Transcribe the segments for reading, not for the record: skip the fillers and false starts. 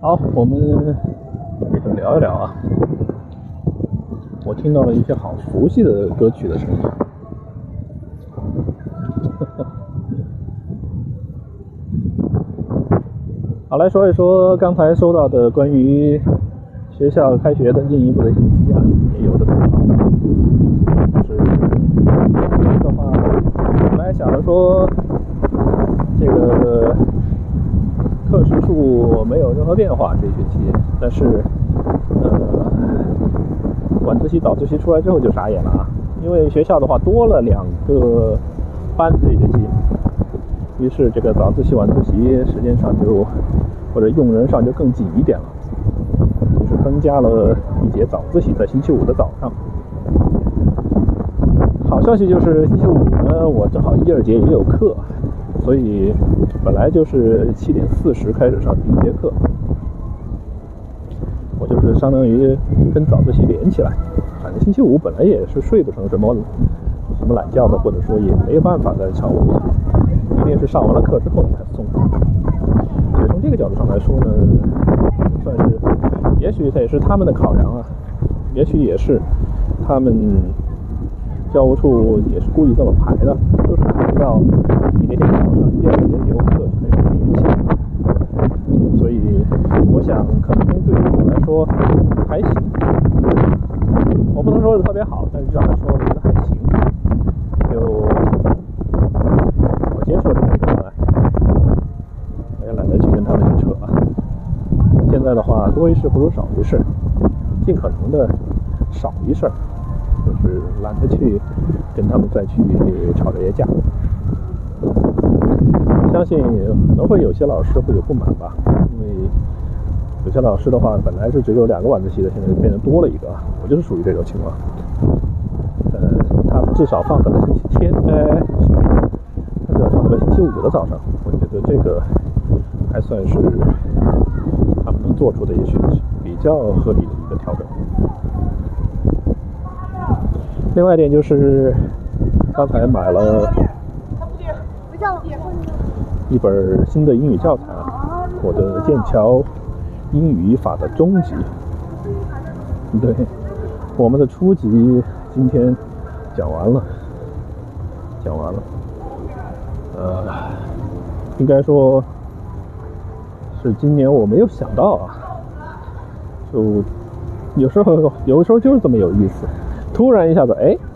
好，我们聊一聊啊。我听到了一些好熟悉的歌曲的声音。好，来说一说刚才收到的关于学校开学的进一步的信息啊，也有的同行就是的话，本来想着说这个课时数没有任何变化这学期，但是晚自习早自习出来之后就傻眼了啊，因为学校的话多了2个班这学期，于是这个早自习晚自习时间上就或者用人上就更紧一点了，就是增加了一节早自习在星期五的早上。好消息就是星期五呢，我正好1、2节也有课，所以本来就是7点40开始上第1节课，我就是相当于跟早自习连起来。反正星期五本来也是睡不成什么懒觉的，或者说也没有办法再上午，一定是上完了课之后才送。所以从这个角度上来说呢，算是也许这也是他们的考量啊，也许也是他们教务处也是故意这么排的，就是考虑到你那天早上1、2节有课没有联系，所以我想可能对于我来说还行，我不能说是特别好，但是至少来说我觉得还行，就我接受这个方案，我也懒得去跟他们去扯了。现在的话，多一事不如少一事，尽可能的少一事，就是懒得去跟他们再去吵这些架。相信可能会有些老师会有不满吧，因为有些老师的话本来是只有2个晚自习的，现在变成多了1个，我就是属于这种情况。他至少放在了星期天，他至少放在了星期五的早上，我觉得这个还算是他们能做出的也许是比较合理的一个调整。另外一点就是刚才买了一本新的英语教材，我的剑桥英语语法的中级。对，我们的初级今天讲完了，应该说是今年我没有想到啊，就有时候就是这么有意思，突然一下子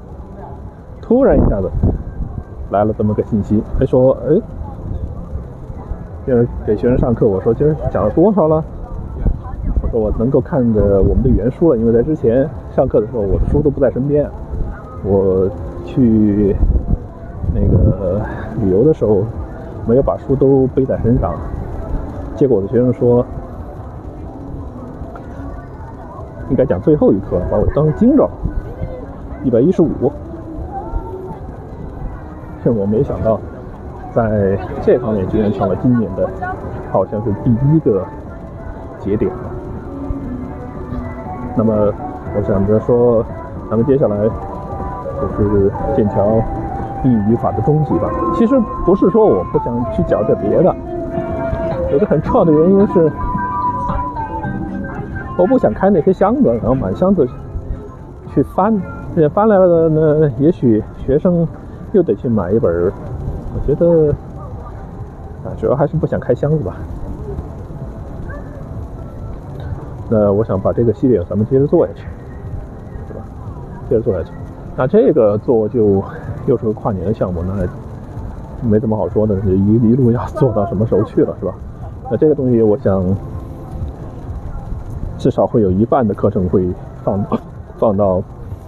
来了这么个信息，说今儿给学生上课，我说今儿讲了多少了？我说我能够看着我们的原书了，因为在之前上课的时候我的书都不在身边，我去那个旅游的时候没有把书都背在身上，结果我的学生说应该讲最后一课，把我当惊着115。我没想到在这方面居然成了今年的好像是第1个节点了。那么我想着说咱们接下来就是剑桥英语语法的中级吧。其实不是说我不想去讲点别的，有个很重要的原因是我不想开那些箱子，然后满箱子去翻，而且翻来了呢，也许学生又得去买一本，我觉得主要还是不想开箱子吧。那我想把这个系列咱们接着做下去，对吧？接着做下去。那这个做就又是个跨年的项目，那没什么好说的，一路要做到什么时候去了，是吧？那这个东西我想至少会有1半的课程会放到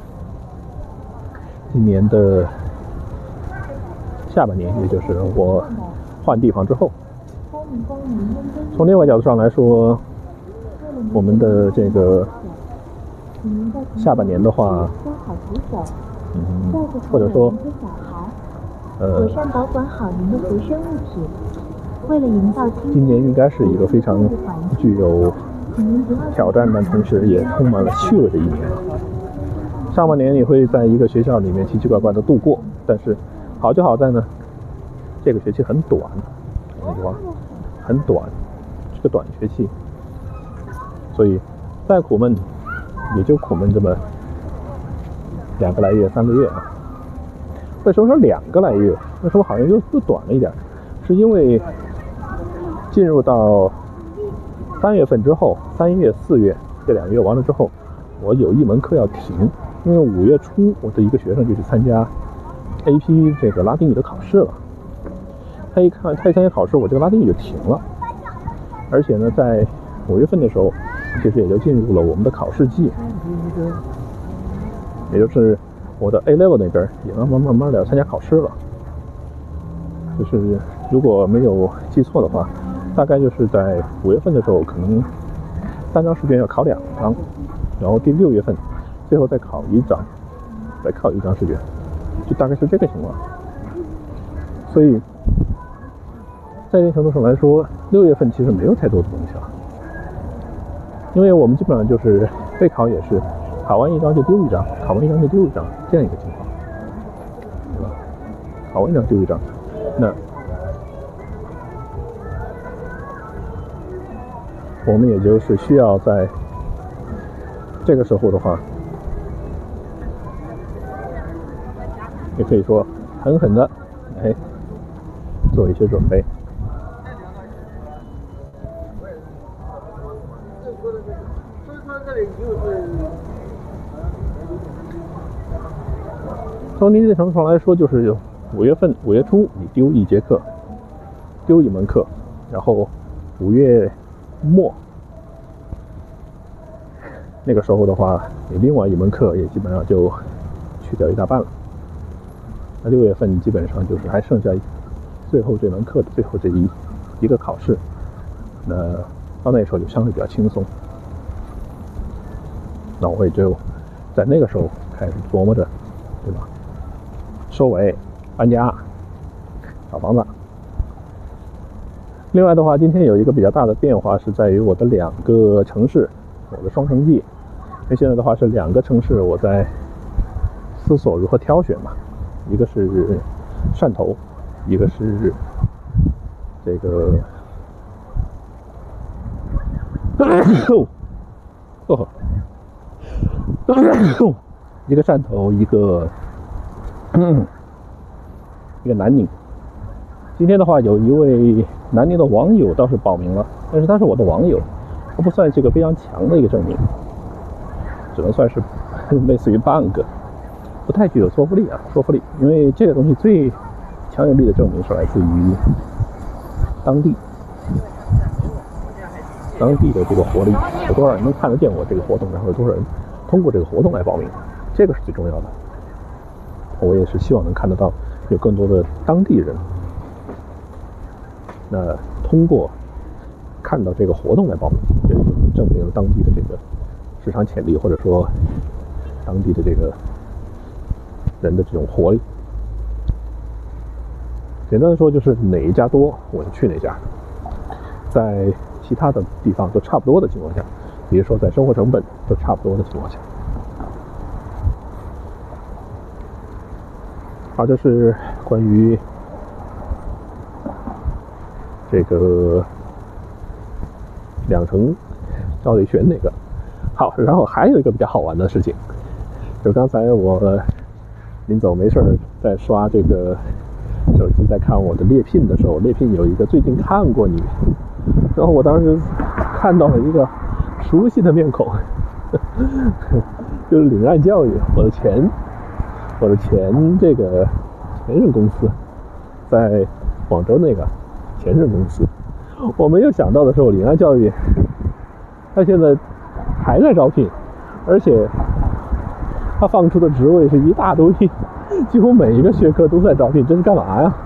今年的下半年，也就是我换地方之后。从另外角度上来说，我们的这个下半年的话，或者说妥善保管好您的随身物品。为了营造今年应该是一个非常具有挑战，但同时也充满了趣味的一年。上半年你会在一个学校里面奇奇怪怪的度过，但是好就好在呢，这个学期很短，很短，是个短学期， 所以再苦闷也就苦闷这么2个来月3个月啊。为什么说2个来月？为什么好像又短了一点？是因为进入到3月份之后，3月4月这2个月完了之后，我有一门课要停，因为5月初我的一个学生就去参加 AP 这个拉丁语的考试了。他一参加考试，我这个拉丁语就停了。而且呢，在5月份的时候，其实也就进入了我们的考试季，也就是我的 A level 那边也慢慢的要参加考试了。就是如果没有记错的话，大概就是在5月份的时候，可能3张试卷要考2张，然后第6月份最后再考1张，再考1张试卷，就大概是这个情况。所以在一定程度上来说，6月份其实没有太多的东西了，因为我们基本上就是备考也是考完1张就丢1张，考完1张就丢1张这样一个情况，对吧？考完1张丢1张，那我们也就是需要在这个时候的话，也可以说狠狠的做一些准备。从理解程度上来说，就是5月初你丢1节课，丢1门课，然后5月末那个时候的话，你另外1门课也基本上就去掉1大半了。那6月份基本上就是还剩下最后这门课的最后这一个考试，那到那时候就相对比较轻松。那我也就在那个时候开始琢磨着，对吧？收尾、搬家、找房子。另外的话，今天有一个比较大的变化是在于我的2个城市，我的双城记。因为现在的话是2个城市，我在思索如何挑选嘛。一个是汕头，一个是这个一个汕头，一个南宁。今天的话，有一位南宁的网友倒是报名了，但是他是我的网友，他不算是个非常强的一个证明，只能算是类似于半个，不太具有说服力。因为这个东西最强有力的证明是来自于当地的这个活力，有多少人能看得见我这个活动，然后有多少人通过这个活动来报名，这个是最重要的。我也是希望能看得到有更多的当地人，那通过看到这个活动来报名，这就证明了当地的这个市场潜力，或者说当地的这个人的这种活力。简单的说，就是哪一家多我就去哪家，在其他的地方都差不多的情况下，比如说在生活成本都差不多的情况下。好，这是关于这个2城到底选哪个。好，然后还有一个比较好玩的事情，就刚才我临走没事在刷这个手机，在看我的猎聘的时候，猎聘有一个最近看过你，然后我当时看到了一个熟悉的面孔，就是岭岸教育，我的前这个前任公司，在广州那个前任公司，我没有想到的时候，岭岸教育他现在还在招聘，而且他放出的职位是一大堆，几乎每一个学科都在招聘，这是干嘛呀？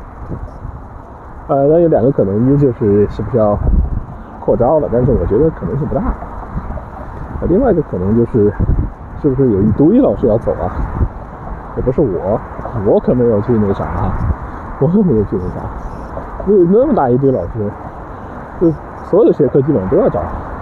那有2个可能，一就是是不是要扩招了，但是我觉得可能性不大。另外一个可能就是是不是有一堆老师要走啊？也不是我可没有去那啥，我可没有去那啥，有那么大一堆老师，就所有的学科基本上都要招，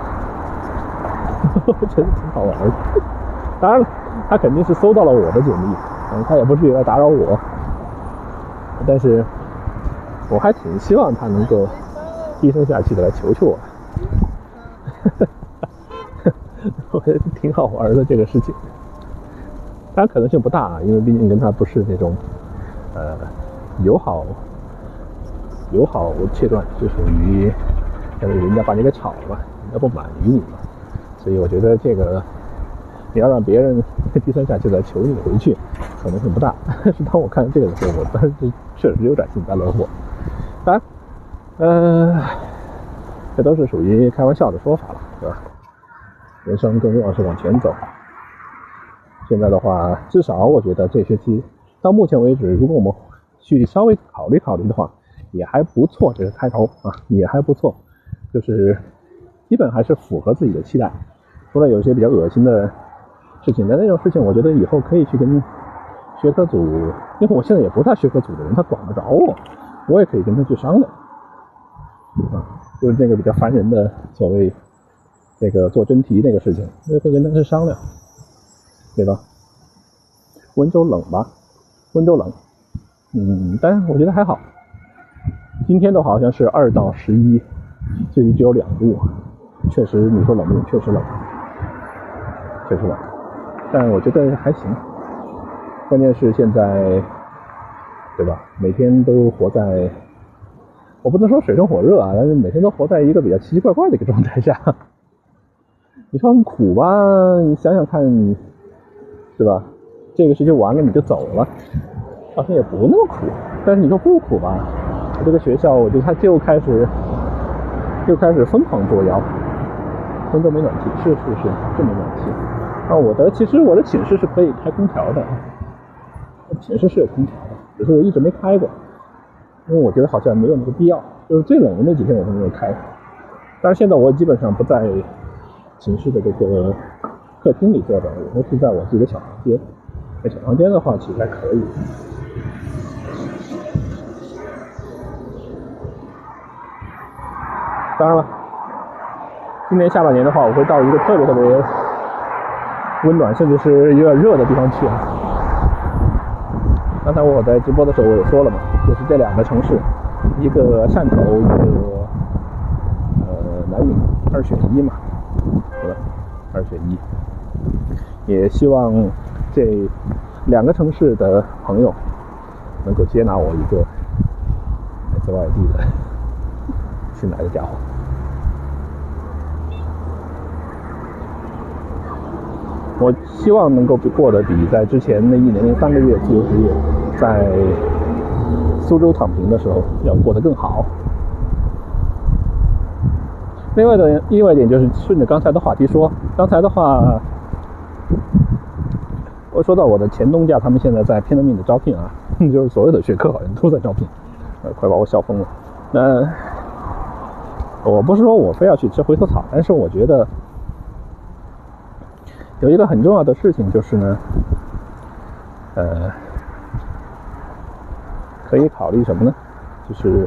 我觉得挺好玩的。当然了，他肯定是搜到了我的简历，他也不至于来打扰我，但是我还挺希望他能够低声下气的来求求我。 我觉得挺好玩的这个事情。当然可能性不大啊，因为毕竟跟他不是那种友好切断，就属于人家把你给炒了嘛，人家不满于你嘛，所以我觉得这个你要让别人第三下就来求你回去，可能性不大。但是当我看到这个的时候，我当时确实有点幸灾乐祸。当然，这都是属于开玩笑的说法了，对吧？人生更重要是往前走。现在的话，至少我觉得这学期到目前为止，如果我们去稍微考虑考虑的话，也还不错。这个开头啊，也还不错，就是基本还是符合自己的期待。除了有一些比较恶心的事情，但那种事情，我觉得以后可以去跟学科组，因为我现在也不是学科组的人，他管不着我也可以跟他去商量啊，就是这个比较烦人的所谓这个做真题那个事情，我也会跟他去商量。对吧？温州冷吧，温州冷，但是我觉得还好。今天的话好像是2到11，最低只有2度，确实你说冷不冷？确实冷，确实冷。但我觉得还行。关键是现在，对吧？每天都活在，我不能说水深火热啊，但是每天都活在一个比较奇奇怪怪的一个状态下。你说很苦吧？你想想看你。是吧？这个学期完了你就走了，好像也不那么苦。但是你说不苦吧？这个学校我觉得它就开始疯狂作妖。温州没暖气，是，就没暖气。其实我的寝室是可以开空调的，我寝室是有空调的，只是我一直没开过，因为我觉得好像没有那个必要。就是最冷的那几天我都没有开。但是现在我基本上不在寝室的这个客厅里坐着，我都是在我自己的小房间。在小房间的话，其实还可以。当然了，今年下半年的话，我会到一个特别温暖，甚至是有点热的地方去啊。刚才我在直播的时候我也说了嘛，就是这2个城市，一个汕头，一个南宁，2选1嘛，对吧？2选1。也希望这2个城市的朋友能够接纳我一个来自外地的新来的家伙。我希望能够过得比在之前那1年零3个月自由职业在苏州躺平的时候要过得更好。另外一点就是顺着刚才的话题说，刚才的话我说到我的前东家，他们现在在拼了命的招聘啊，就是所有的学科好像都在招聘，快把我笑疯了。那我不是说我非要去吃回头草，但是我觉得有一个很重要的事情就是呢，可以考虑什么呢？就是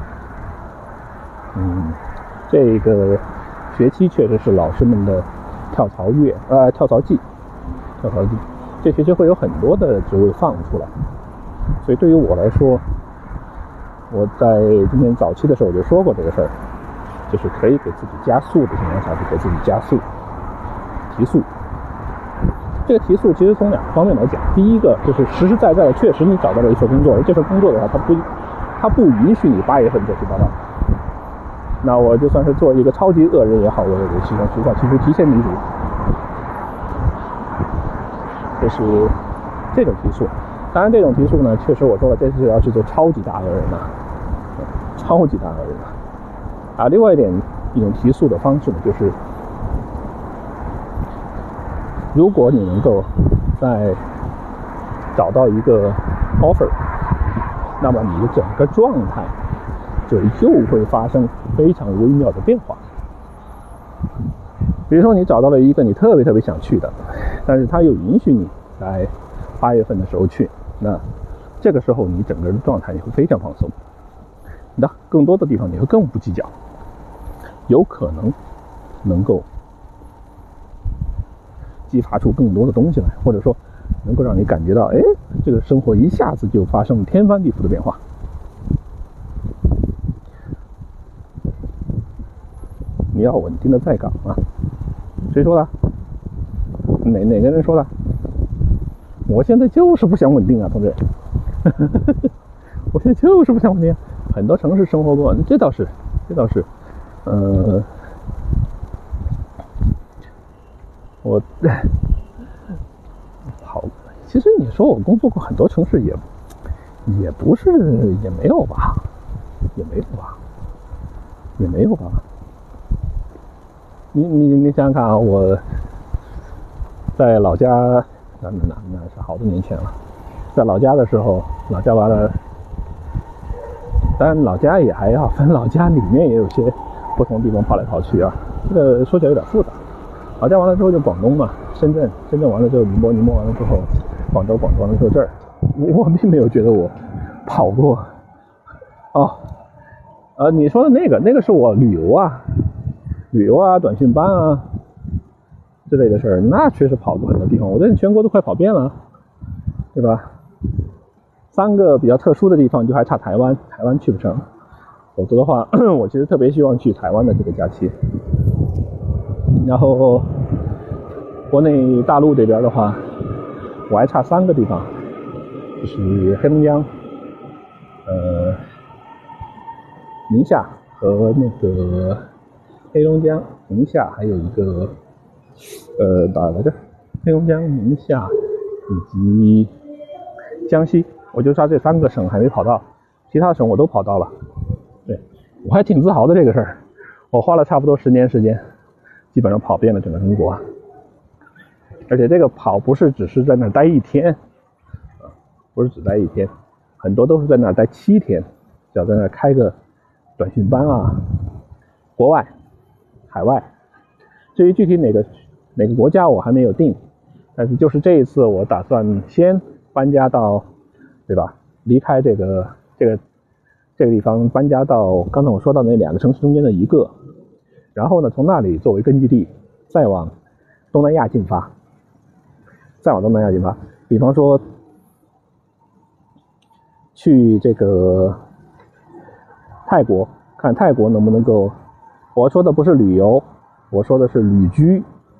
这个学期确实是老师们的跳槽季。这学期会有很多的职位放出来，所以对于我来说，我在今年早期的时候我就说过这个事儿，就是可以给自己加速的情况下，就给自己加速、提速。这个提速其实从2个方面来讲，第一个就是实实在在的，确实你找到了一份工作，而这份工作的话，它不允许你8月份就去报道。那我就算是做一个超级恶人也好，我也得去向学校提出提前离职。就是这种提速。当然这种提速呢，确实我说了，这是要去做超级大恶人了，超级大恶人了啊。另外一种提速的方式呢，就是如果你能够在找到一个 offer， 那么你的整个状态就会发生非常微妙的变化。比如说你找到了一个你特别特别想去的，但是他又允许你在8月份的时候去，那这个时候你整个的状态你会非常放松，那更多的地方你会更不计较，有可能能够激发出更多的东西来，或者说能够让你感觉到，这个生活一下子就发生了天翻地覆的变化。你要稳定的在岗啊，谁说的？ 哪个人说的？我现在就是不想稳定啊，同志。我现在就是不想稳定。很多城市生活过，这倒是。我好，其实你说我工作过很多城市也不是，也没有吧。你想想看啊，我在老家，那是好多年前了。在老家的时候，老家完了，当然老家也还要分，老家里面也有些不同地方跑来跑去啊。这个说起来有点复杂。老家完了之后就广东嘛，深圳完了之后宁波完了之后广州完了之后这儿，我并没有觉得我跑过。你说的那个是我旅游啊，短训班啊之类的事儿，那确实跑过很多地方，我在全国都快跑遍了，对吧？3个比较特殊的地方就还差台湾去不成，否则的话我其实特别希望去台湾的这个假期。然后国内大陆这边的话，我还差3个地方，就是黑龙江、宁夏和那个黑龙江、宁夏，还有一个哪来着？黑龙江、宁夏以及江西，我就差这3个省还没跑到，其他省我都跑到了。对，我还挺自豪的这个事儿，我花了差不多10年时间，基本上跑遍了整个中国。而且这个跑不是只是在那儿待1天，不是只待1天，很多都是在那儿待7天，只要在那儿开个短训班啊，国外、海外。至于具体哪个国家我还没有定，但是就是这一次我打算先搬家到，对吧？离开这个地方，搬家到刚才我说到那2个城市中间的一个，然后呢从那里作为根据地，再往东南亚进发。比方说去这个泰国，看泰国能不能够，我说的不是旅游，我说的是旅居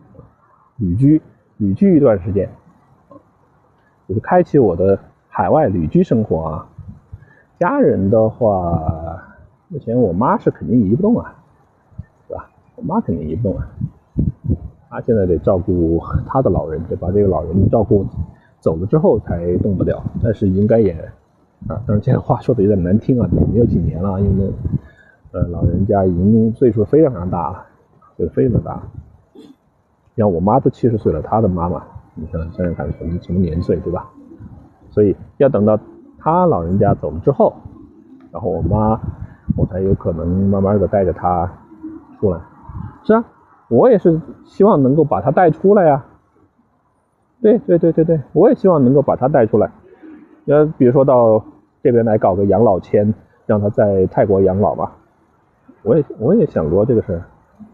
一段时间，就是开启我的海外旅居生活啊。家人的话，目前我妈是肯定移不动啊，对吧？我妈肯定移不动啊，她现在得照顾她的老人，得把这个老人照顾走了之后才动得了。但是应该也当然这个话说的有点难听啊，也没有几年了，因为老人家已经岁数非常大了，岁数非常大。像我妈都70岁了，她的妈妈，你想想看什么年岁，对吧？所以要等到她老人家走了之后，然后我才有可能慢慢的带着她出来。是啊，我也是希望能够把她带出来呀。对，我也希望能够把她带出来。比如说到这边来搞个养老签，让她在泰国养老吧。我也想过这个事儿，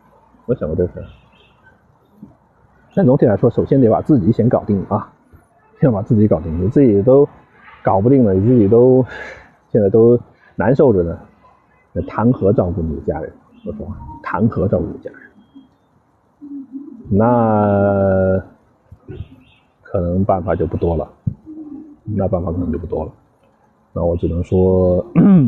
但总体来说，首先得把自己先搞定啊，先把自己搞定。你自己都搞不定了，你自己都现在都难受着呢，谈何照顾你的家人？说实话，谈何照顾你的家人？那可能办法就不多了，那我只能说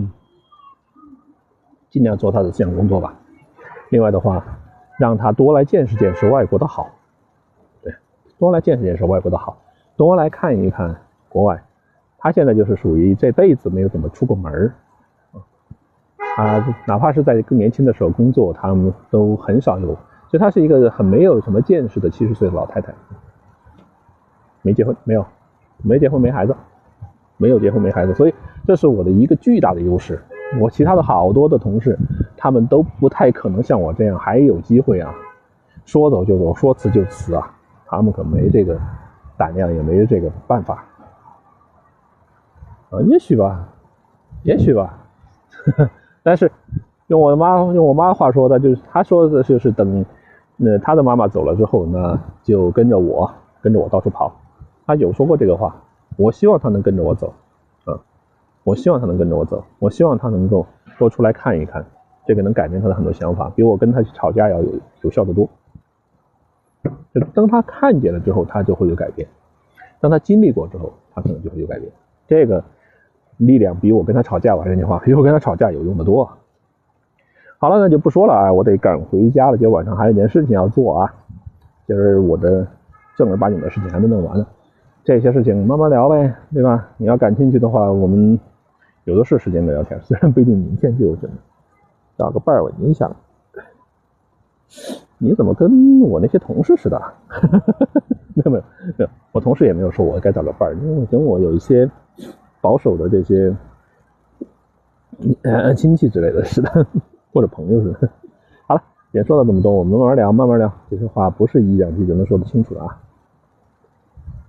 尽量做他的思想工作吧。另外的话，让他多来见识见识外国的好，对，多来见识见识外国的好，多来看一看国外。他现在就是属于这辈子没有怎么出过门哪怕是在更年轻的时候工作，他们都很少有，所以他是一个很没有什么见识的70岁的老太太，没结婚没孩子，所以这是我的一个巨大的优势。我其他的好多的同事，他们都不太可能像我这样还有机会啊，说走就走，说辞就辞啊，他们可没这个胆量，也没这个办法也许吧但是用我妈话说的，就是她说的就是等她的妈妈走了之后呢，就跟着我到处跑。她有说过这个话，我希望她能跟着我走我希望她能够多出来看一看，这个能改变她的很多想法，比我跟她去吵架要有效得多。 就当他看见了之后，他就会有改变；当他经历过之后，他可能就会有改变。这个力量比我跟他吵架，我还是那句话，比我跟他吵架有用的多。好了，那就不说了啊，我得赶回家了，今天晚上还有一件事情要做啊，就是我的正儿八经的事情还没弄完呢。这些事情慢慢聊呗，对吧？你要感兴趣的话，我们有的是时间的聊天，虽然不一定明天就有真的。找个伴儿稳一下。你怎么跟我那些同事似的？没有，我同事也没有说我该找个伴儿，因为跟我有一些保守的这些亲戚之类的似的，或者朋友似的。好了，也说了这么多，我们慢慢聊，这些话不是一两句就能说得清楚的啊。